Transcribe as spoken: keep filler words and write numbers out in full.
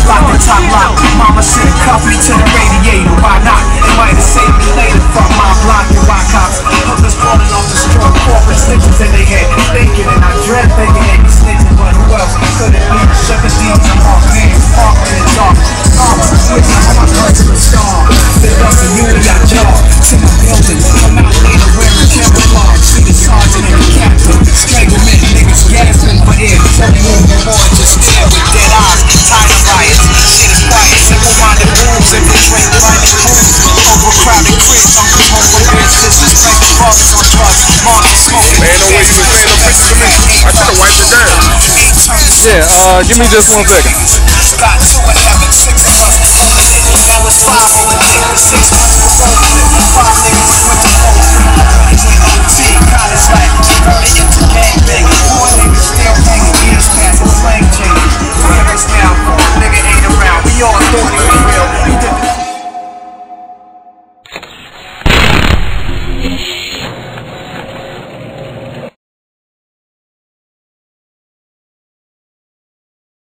lock the top lock. Mama should've cuffed me to the radiator. Why not? It might have saved me later. Fuck my block and rock cops. Hookers falling off the straw, corporate snitches in their head. Thinking and I dread thinking they be snitching, but who else could it be? Sugar deals and mark hands, park in the dark. Arms and switches on my personal star. Fit up the unity I jar. To my building, come out later wearing camouflage. See the sergeant and the captain. Stranglement, niggas gasping for air. Tell me who more just stare with dead eyes. Tired of riots, shit is quiet. Simple-minded wolves infiltrate blinded crews. Overcrowded cribs, uncles home for weird sisters. Pregnant fathers on drugs, moms smoking. Man, no way you was saying no pictures to me. I should have wiped it down. Yeah, uh, give me just one second. Got two at heaven, six of us was holding it. Now it's five on the dick, six months was holding it. Five niggas went to full free, running with O T, college life, converted into gangbanging. Four niggas still hanging, years past, the slang changing. Three of us now, four nigga ain't around. We all thought it was real.